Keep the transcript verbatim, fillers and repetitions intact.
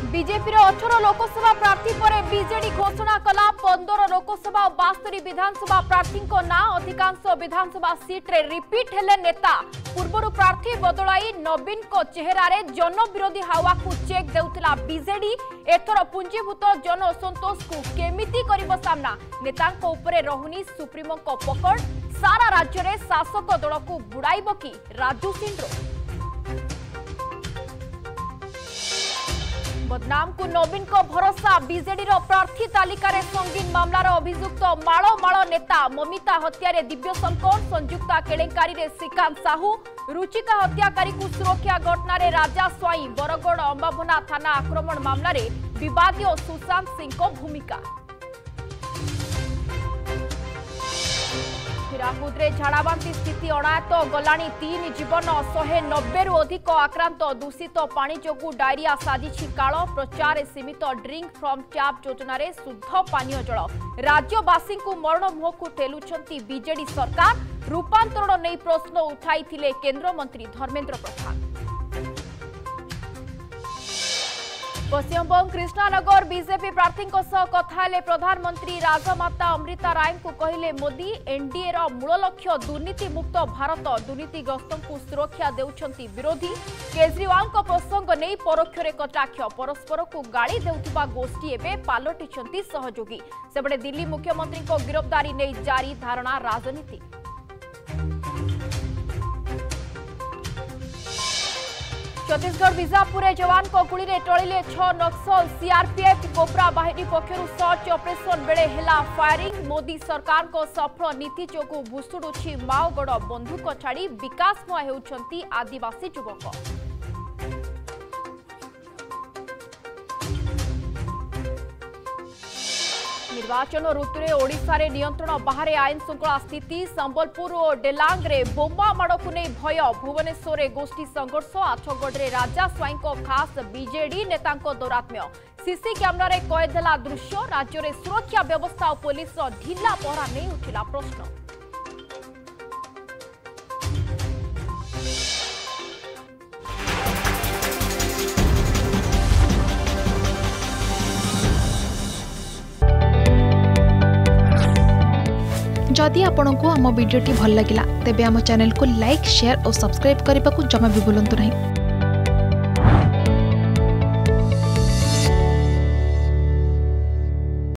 BJP अठारह लोकसभा प्रार्थी पर बीजेडी घोषणा कला पंद्रह लोकसभा और बास्तरी विधानसभा प्रार्थी ना अधिकांश विधानसभा सीट्रे रिपीट हेले नेता पूर्वर प्रार्थी बदलाई नवीन को चेहरारे जन विरोधी हावा को चेक देउथिला बीजेडी एथर पुंजीभूत जन असंतोष को केमिति करिबो सामना नेता उपरे रहुनी सुप्रीमो को पकड़ सारा राज्य में शासक दल को बुड़ाइब कि राजू सिंड्रोम बदनाम को नवीन को भरोसा बीजेडी प्रार्थी तालिका रे संगीन मामलार अभियुक्त माल माल नेता ममिता हत्यारे दिव्य संकट संयुक्ता केलेंकारी रे श्रीकांत साहू रुचिका हत्याकारी को सुरक्षा घटना रे राजा स्वाई बरगड़ अंबाभना थाना आक्रमण मामला रे विवादीय सुशांत सिंह को भूमिका हिराकुदे झाड़ाबांती स्थिति अणायत गलानी तीन जीवन शहे नब्बे रु अधिक आक्रांत दूषित पानी जोगु डायरिया साजिछि काल प्रचार सीमित ड्रिंक फ्रॉम टैप योजन शुद्ध पानीय जल राज्यवासी को मरण मुह को ठेलुछंती बीजेडी सरकार रूपांतरण नहीं प्रश्न उठाई केंद्र मंत्री धर्मेंद्र प्रधान पश्चिमबंग कृष्णानगर बीजेपी प्रार्थी कथा प्रधानमंत्री राजमाता अमृता राय को कहले मोदी एनडीए रो मूल लक्ष्य दुर्नीति मुक्त भारत दुर्नीतिग्रस्त को सुरक्षा देउछंती विरोधी केजरीवाल को प्रसंग नहीं परोक्ष रे कटाक्ष परस्पर को गाड़ी देउथिबा गोष्ठी एबे पालटिछंती सहयोगी सेबडे दिल्ली मुख्यमंत्री को गिरफ्तारी नहीं जारी धारणा राजनीति छत्तीसगढ़ बीजापुर जवान को गुड़ी में टलिले छह नक्सल सीआरपीएफ कोबरा बाहिनी पक्षर सर्च ऑपरेशन बेले हेला फायरिंग मोदी सरकार को सफल नीति जोगु भुसुड़ुछि माओगढ़ बंधुक छाड़ी विकासमय हेउछंती आदिवासी युवक निर्वाचन ऋतु में ओडिशा रे नियंत्रण बाहर आईन श्रृंखला स्थिति संबलपुर और डेलांग रे बोमा माड़ को नहीं भय भुवनेश्वर गोष्ठी संघर्ष आठगढ़ रे राजा स्वाई को खास बीजेडी नेता दौरात्म्य सीसी कैमेरा रे कैद है दृश्य राज्य में सुरक्षा व्यवस्था और पुलिस ढिला पहरा नहीं उठिला प्रश्न जदि आपंक आम भिडी भल लगा तेब आम चैनल को लाइक शेयर और सब्सक्राइब करने को जमा भी भूलु नहीं।